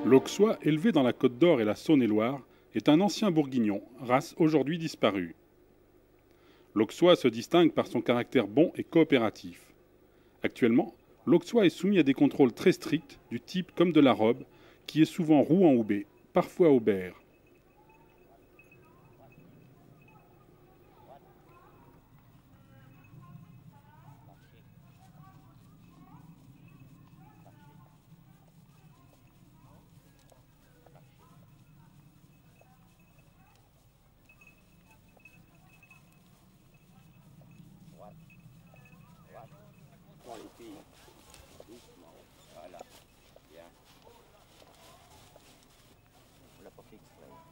L'Auxois, élevé dans la Côte d'Or et la Saône-et-Loire, est un ancien bourguignon, race aujourd'hui disparue. L'Auxois se distingue par son caractère bon et coopératif. Actuellement, l'Auxois est soumis à des contrôles très stricts, du type comme de la robe, qui est souvent rouen-houbé, parfois aubert. Bon, les filles, doucement. Voilà, bien. On l'a pas fait exprès.